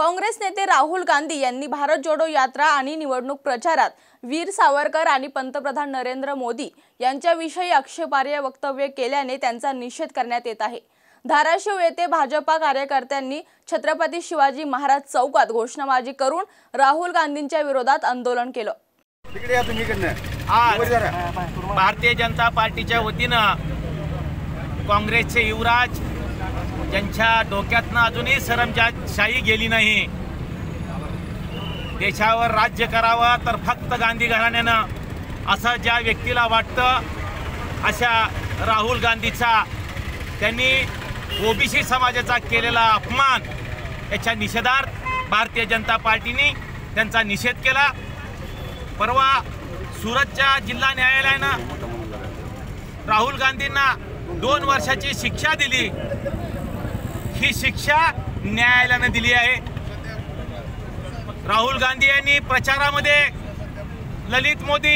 काँग्रेस नेते राहुल गांधी यांनी भारत जोडो यात्रा आणि निवडणूक प्रचारात वीर सावरकर आणि पंतप्रधान नरेंद्र मोदी यांच्याविषयी आक्षेपार्ह वक्तव्य केल्याने त्यांचा निषेध करण्यात येत आहे। धाराशिव येथे भाजपा कार्यकर्त्यांनी छत्रपती शिवाजी महाराज चौकात घोषणाबाजी करून राहुल गांधींच्या विरोधात आंदोलन केलं। आज भारतीय जनता पार्टीच्या वतीनं काँग्रेसचे युवराज ज्यांच्या डोक्यातनं अजूनही शरमशाही गेली नाही, देशावर राज्य करावं तर फक्त गांधी घराण्यानं असं ज्या व्यक्तीला वाटतं, अशा राहुल गांधीचा त्यांनी ओबीसी समाजाचा केलेला अपमान याच्या निषेधार्थ भारतीय जनता पार्टीने त्यांचा निषेध केला। परवा सुरतच्या जिल्हा न्यायालयानं राहुल गांधींना 2 वर्षाची शिक्षा दिली। ही शिक्षा न्यायालयाने दिली आहे। राहुल गांधी यांनी प्रचारामध्ये ललित मोदी,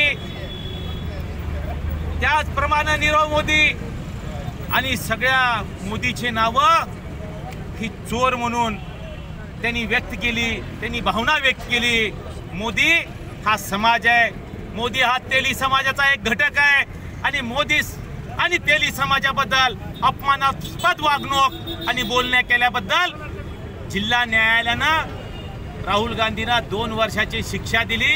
त्याचप्रमाणे नीरव मोदी आणि सगळ्या मोदीचे नावं ही चोर म्हणून त्यांनी व्यक्त केली, त्यांनी भावना व्यक्त केली। मोदी हा समाज आहे, मोदी हा तेली समाजाचा एक घटक आहे आणि मोदी आणि तेली समाजाबद्दल अपमानास्पद वागणूक आणि बोलणे केल्याबद्दल जिल्हा न्यायालयानं राहुल गांधींना 2 वर्षाची शिक्षा दिली।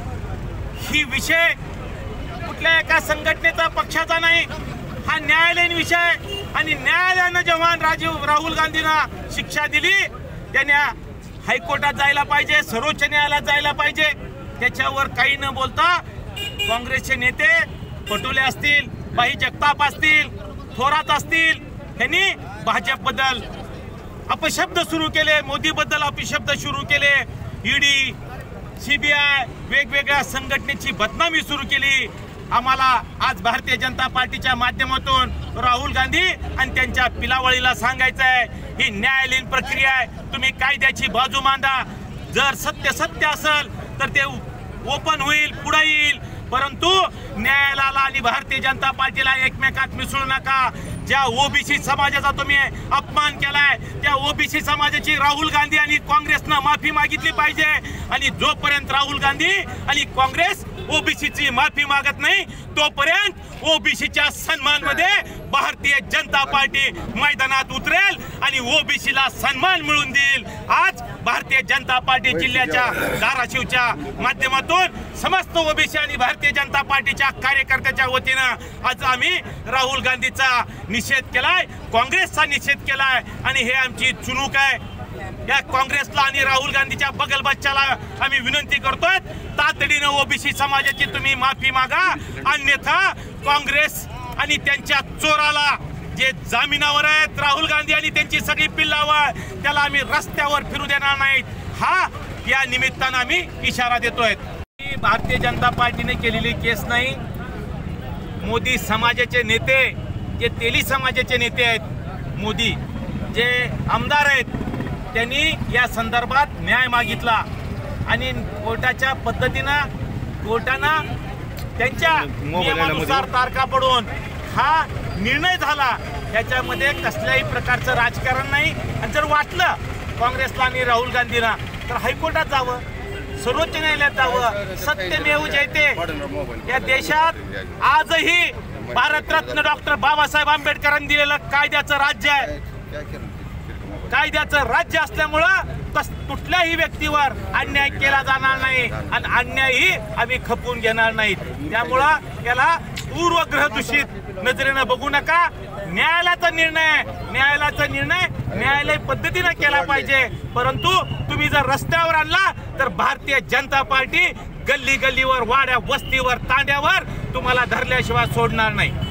ही विषय कुठल्या एका संघटनेचा पक्षाचा नाही, हा न्यायालयीन विषय आणि न्यायालयानं जेव्हा राहुल गांधींना शिक्षा दिली त्यांना हायकोर्टात जायला पाहिजे, सर्वोच्च न्यायालयात जायला पाहिजे। त्याच्यावर काही न बोलता काँग्रेसचे नेते पटोले असतील, भाई जगताप असतील, थोरात असतील, यांनी भाजपबद्दल अपशब्द सुरू केले, मोदीबद्दल अपशब्द सुरू केले। ईडी, सीबीआय वेगवेगळ्या संघटनेची बदनामी सुरू केली। आम्हाला आज भारतीय जनता पार्टीच्या माध्यमातून राहुल गांधी आणि त्यांच्या पिलावळीला सांगायचं आहे, ही न्यायालयीन प्रक्रिया आहे, तुम्ही कायद्याची बाजू मांडा। जर सत्य असेल तर ते ओपन होईल, पुढे येईल, परंतु न्यायालयाला आणि भारतीय जनता पार्टीला एकमेकात मिसळू नका। ज्या ओबीसी समाजाचा तुम्ही अपमान केलाय त्या ओबीसी समाजाची राहुल गांधी आणि काँग्रेसनं माफी मागितली पाहिजे आणि जोपर्यंत राहुल गांधी आणि काँग्रेस ओबीसीची माफी मागत नाही तोपर्यंत ओबीसीच्या सन्मानमध्ये भारतीय जनता पार्टी मैदानात उतरेल आणि ओबीसीला सन्मान मिळवून देईल। आज भारतीय जनता पार्टी जिल्ह्याच्या धाराशिवच्या माध्यमातून समस्त ओबीसी आणि भारतीय जनता पार्टीच्या कार्यकर्त्याच्या वतीनं आज आम्ही राहुल गांधीचा निषेध केलाय, काँग्रेसचा निषेध केलाय आणि हे आमची चुणूक आहे। या काँग्रेसला आणि राहुल गांधीच्या बगलबच्चाला आम्ही विनंती करतोय, तातडीनं ओबीसी समाजाची तुम्ही माफी मागा, अन्यथा काँग्रेस आणि त्यांच्या चोराला जे जामिनावर आहेत राहुल गांधी आणि त्यांची सगळी पिल्लावर, त्याला आम्ही रस्त्यावर फिरू देणार नाहीत। हा या निमित्तानं आम्ही इशारा देतोय। भारतीय जनता पार्टीने केलेली केस नाही, मोदी समाजाचे नेते, जे तेली समाजाचे नेते आहेत, मोदी जे आमदार आहेत, त्यांनी या संदर्भात न्याय मागितला आणि कोर्टाच्या पद्धतीनं कोर्टानं त्यांच्या नियमानुसार तारखा पडून हा निर्णय झाला। त्याच्यामध्ये कसल्याही प्रकारचं राजकारण नाही आणि जर वाटलं काँग्रेसला आणि राहुल गांधीला तर हायकोर्टात जावं, सर्वोच्च न्यायालयात जावं। सत्यमेव जयते। या देशात आजही भारतरत्न डॉक्टर बाबासाहेब आंबेडकरांनी दिलेलं कायद्याचं राज्य आहे। कायद्याचं राज्य असल्यामुळं कुठल्याही व्यक्तीवर अन्याय केला जाणार नाही आणि अन्यायही आम्ही खपवून घेणार नाहीत। त्यामुळं याला पूर्वग्रह दूषित नजरेनं बघू नका। न्यायालयाचा निर्णय न्यायालय पद्धतीनं केला पाहिजे, परंतु तुम्ही जर रस्त्यावर आणला तर भारतीय जनता पार्टी गल्ली गल्लीवर, वाड्या वस्तीवर, तांड्यावर तुम्हाला धरल्याशिवाय सोडणार नाही।